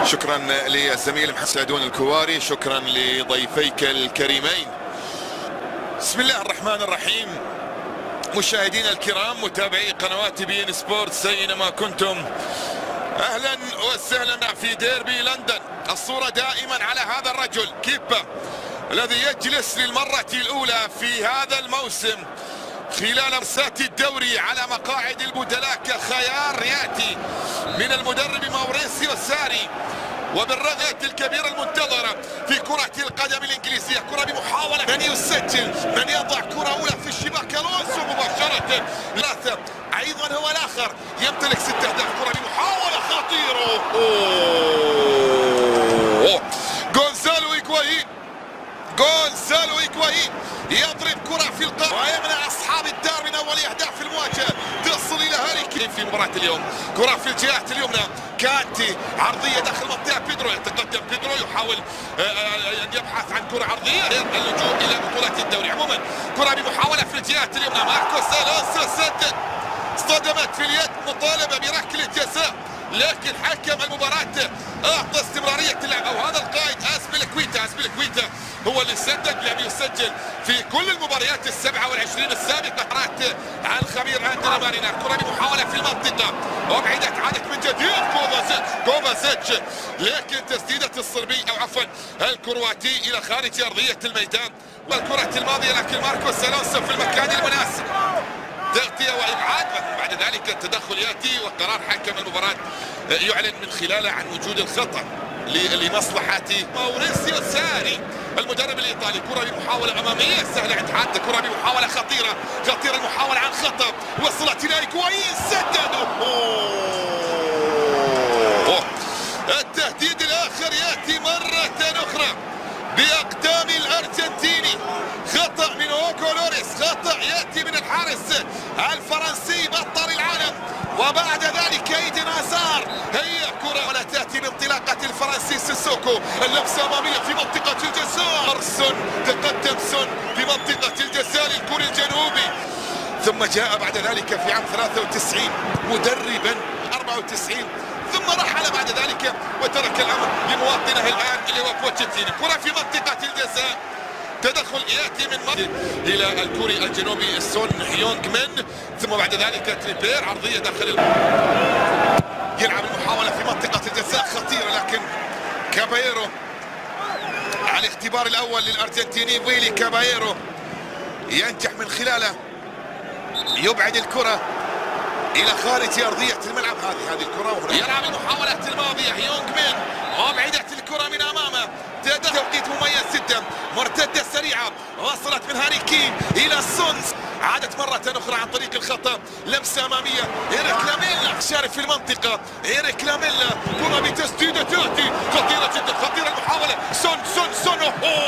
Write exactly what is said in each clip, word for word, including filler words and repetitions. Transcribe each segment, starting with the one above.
شكرا للزميل محمد سعدون الكواري، شكرا لضيفيك الكريمين. بسم الله الرحمن الرحيم. مشاهدينا الكرام، متابعي قنوات بي ان سبورتس اينما كنتم، اهلا وسهلا في ديربي لندن. الصورة دائما على هذا الرجل كيبا الذي يجلس للمرة الاولى في هذا الموسم خلال مرسات الدوري على مقاعد البدلاء كخيار ياتي من المدرب موريسيو ساري، وبالرغبة الكبيرة المنتظرة في كرة القدم الإنجليزية. كرة بمحاولة من يسجل، من يضع كرة أولى في الشباك، ألونسو مباشرة ثلاثة، أيضا هو الآخر يمتلك ست أهداف. كرة بمحاولة خطيرة، أوه. غونزالو إيغوايين غونزالو إيغوايين يضرب كرة في القرن ويمنع أصحاب الدار من أول أهداف المواجهة، تصل إلى هاري كين في مباراة اليوم. كرة في الجهة اليمنى، كانتي عرضية داخل منطقة بيدرو، يتقدم بيدرو يحاول أن يبحث عن كرة عرضية، اللجوء إلى بطولة الدوري. عموما كرة بمحاولة في الجهة اليمنى، ماركوس ألونسو سدد، اصطدمت في اليد، مطالبة بركلة جزاء، لكن حكم المباراة أعطى استمرارية اللعب، أو هذا القائد أسبيلكويتا أسبيلكويتا هو اللي سدد، لم يسجل في كل المباريات السبعة والعشرين السابقة. قرأت عن الخبير أندرا مارينا. كرة بمحاولة في المنطقة وبعيدت، عادت من جديد كوفازيتش كوفازيتش لكن تسديدة الصربي أو عفوا الكرواتي إلى خارج أرضية الميدان. والكرة الماضية لكن ماركوس ألونسو في المكان المناسب، تغطية وإبعاد، بعد ذلك التدخل يأتي وقرار حكم المباراة يعلن من خلاله عن وجود الخطأ لمصلحة موريسيو ساري المدرب الإيطالي. كرة بمحاولة أمامية سهلة عند حد، كرة بمحاولة خطيرة خطيرة المحاولة عن خطأ، وصلت إلى إيغوايين سدد، التهديد الآخر يأتي مرة أخرى بأقدام الأرجنتيني، خطأ من هوغو لوريس، خطأ يأتي من الحارس الفرنسي بطل العالم، وبعد ذلك ايدن هازار. هي كرة ولا تأتي بانطلاقة الفرنسي سيسوكو، اللمسة أمامية في منطقة الجزاء، سون تقدم سون في منطقة الجزاء للكوري الجنوبي، ثم جاء بعد ذلك في عام ثلاثة وتسعين مدربا أربعة وتسعين، ثم رحل بعد ذلك وترك الأمر لمواطنه الآن اللي هو بوتشيتينو. كرة في منطقة الجزاء، تدخل ياتي من مصر الى الكوري الجنوبي سون هيونغ من، ثم بعد ذلك تريبير عرضيه داخل ال... يلعب المحاوله في منطقه الجزاء خطيره، لكن كابايرو على الاختبار الاول للارجنتيني ويلي كابايرو ينجح من خلاله يبعد الكره الى خارج ارضيه الملعب. هذه هذه الكره يلعب المحاولات الماضيه هيونغ من، وابعدت الكره من امامه، توقيت مميز جدا، مرتده سريعه وصلت من هاري كين الى سونز، عادت مره اخرى عن طريق الخطا، لمسه اماميه، ايريك لاميلا شارف في المنطقه، ايريك لاميلا، كره بتسديده تاتي خطيره جدا، خطيره المحاوله، سون سون سون،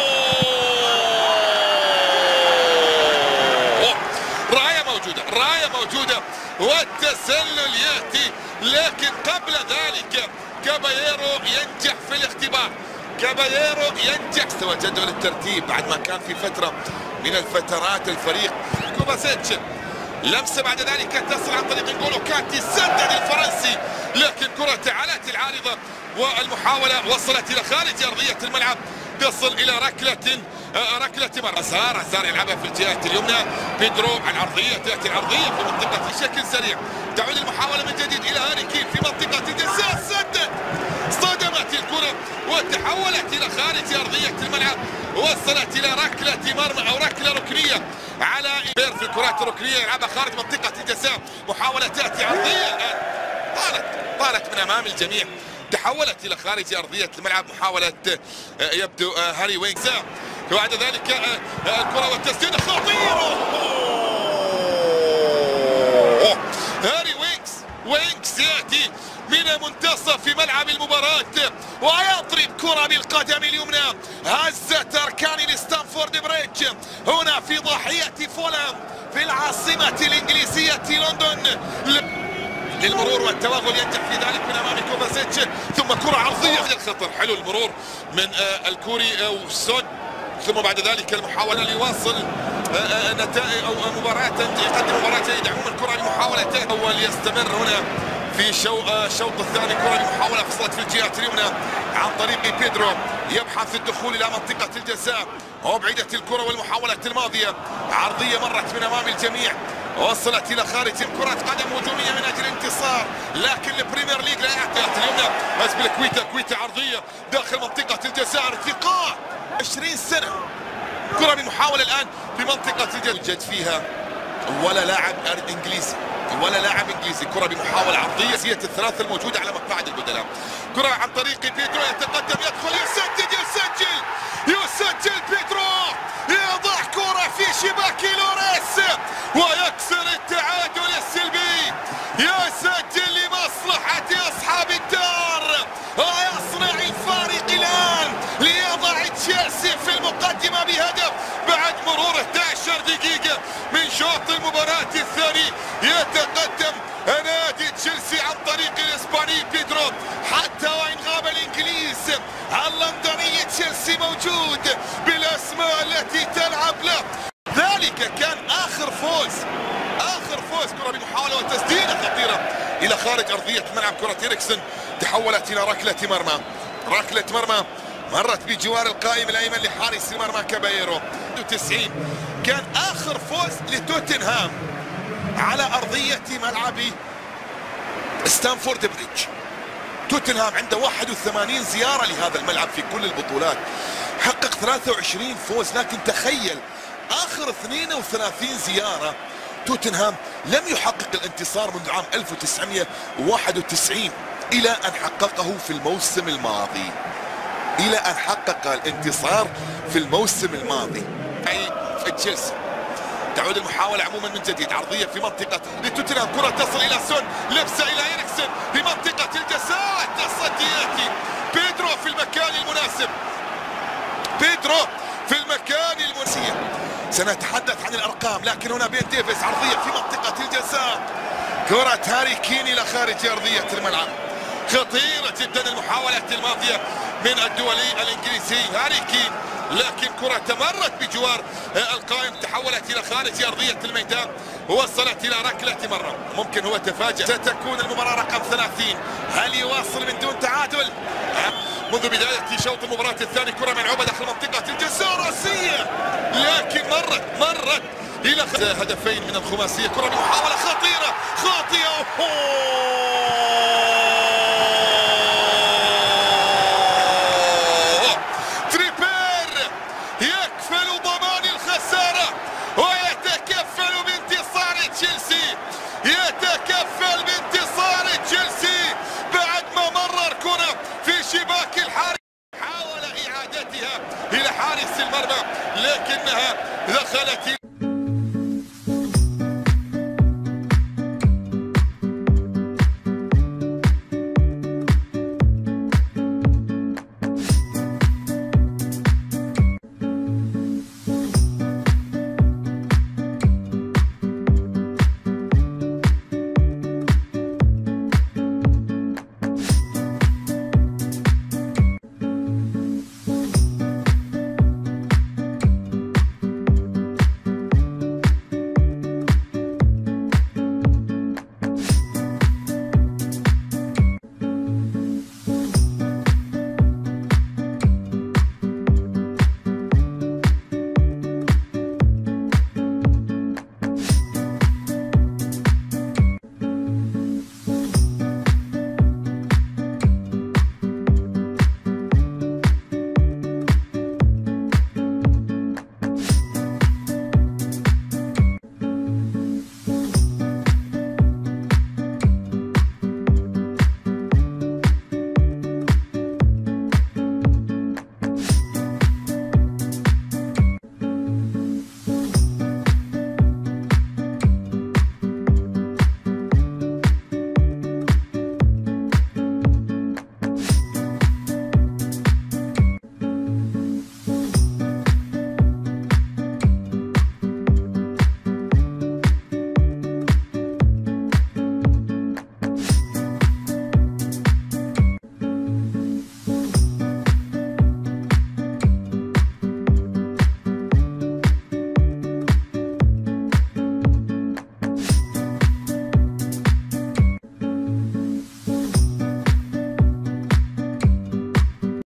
أوه. رايه موجوده رايه موجوده والتسلل ياتي، لكن قبل ذلك كابايرو ينجح في الاختبار، كابايرو ينجح مستوى جدول الترتيب بعد ما كان في فترة من الفترات الفريق. كوفازيتش لمسة بعد ذلك تصل عن طريق نقولو كانتي، سدد الفرنسي، لكن كرة تعالت العارضة والمحاولة وصلت إلى خارج أرضية الملعب، تصل إلى ركلة ركلة مر. هازار هازار يلعبها في الجهة اليمنى، بيدرو على العرضية، تأتي العرضية في منطقة بشكل سريع، تعود المحاولة من جديد إلى هاري كين في منطقة الجزاء، سدد، اصطدمت الكرة وتحولت إلى خارج أرضية الملعب، وصلت إلى ركلة مرمى أو ركلة ركنية على بير في الكرات الركنية، يلعبها خارج منطقة الجزاء، محاولة تأتي عرضية الآن، طالت طالت من أمام الجميع، تحولت إلى خارج أرضية الملعب، محاولة يبدو هاري وينكس، وبعد ذلك الكرة والتسديد خطيرة، هاري وينكس وينكس يأتي من منتصف ملعب المباراة ويضرب كرة بالقدم اليمنى، هزت أركان الستانفورد بريدج هنا في ضاحية فولهام في العاصمة الإنجليزية لندن، للمرور والتوغل، ينجح في ذلك من امام كوفازيتش، ثم كرة عرضية للخطر، حلو المرور من الكوري وسون، ثم بعد ذلك المحاولة ليواصل نتائج او مباراة يقدم مباراة جيدة. عموما الكرة المحاولة وليستمر هنا في الشوط الثاني. كرة بمحاولة فصلت في الجهة اليمنى عن طريق بيدرو، يبحث الدخول إلى منطقة الجزاء وبعدت الكرة والمحاولات الماضية، عرضية مرت من أمام الجميع وصلت إلى خارج كرة قدم هجومية من أجل انتصار، لكن البريمير ليج لا يعطي اليمنى. أسبل كويتا، كويتا عرضية داخل منطقة الجزاء، ارتقاء عشرين سنة. كرة بمحاولة الآن في منطقة الجزاء يوجد فيها ولا لاعب انجليزي ولا لاعب انجليزي. كرة بمحاولة عرضية سية الثلاثة الموجودة على مقاعد البدلاء. كرة عن طريق بيدرو، يتقدم، يدخل، يسجل يسجل يسجل بيدرو، يضع كرة في شباك لوريس ويكسر التعادل السلبي، يسجل لمصلحة أصحاب الدار ويصنع الفارق الآن ليضع تشيلسي في المقدمة بهدف بعد مرور إحدى عشرة دقيقة من شوط المباراة الثاني. يتقدم نادي تشيلسي عن طريق الإسباني بيدرو، حتى وإن غاب الإنجليز اللندني تشيلسي موجود بالأسماء التي تلعب له. ذلك كان آخر فوز آخر فوز. كرة بمحاولة وتسديدة خطيرة إلى خارج أرضية ملعب. كرة إريكسون تحولت إلى ركلة مرمى، ركلة مرمى مرت بجوار القائم الأيمن لحارس المرمى كابايرو. تسعين كان آخر فوز لتوتنهام على أرضية ملعب ستانفورد بريدج. توتنهام عنده واحد وثمانين زيارة لهذا الملعب في كل البطولات، حقق ثلاثة وعشرين فوز، لكن تخيل آخر اثنين وثلاثين زيارة توتنهام لم يحقق الانتصار منذ عام ألف وتسعمئة وواحد وتسعين إلى أن حققه في الموسم الماضي، إلى أن حقق الانتصار في الموسم الماضي. أي في تشيلسي تعود المحاولة عموما من جديد، عرضية في منطقة لتوتنهام، كرة تصل إلى سون، لبسة إلى إريكسون في منطقة الجزاء، التصدي يأتي بيدرو في المكان المناسب، بيدرو في المكان المناسب. سنتحدث عن الأرقام، لكن هنا بين ديفيس، عرضية في منطقة الجزاء، كرة هاري كين إلى خارج أرضية الملعب. خطيرة جدا المحاولات الماضية من الدولي الإنجليزي هاري كين، لكن كرة تمرت بجوار القائم، تحولت إلى خارج أرضية الميدان ووصلت إلى ركلة مرمى. ممكن هو تفاجأ. ستكون المباراة رقم ثلاثين، هل يواصل من دون تعادل؟ منذ بداية شوط المباراة الثاني كرة ملعوبة داخل منطقة الجزاء رأسية، لكن مرت مرت إلى هدفين من الخماسية. كرة بمحاولة خطيرة خاطئة.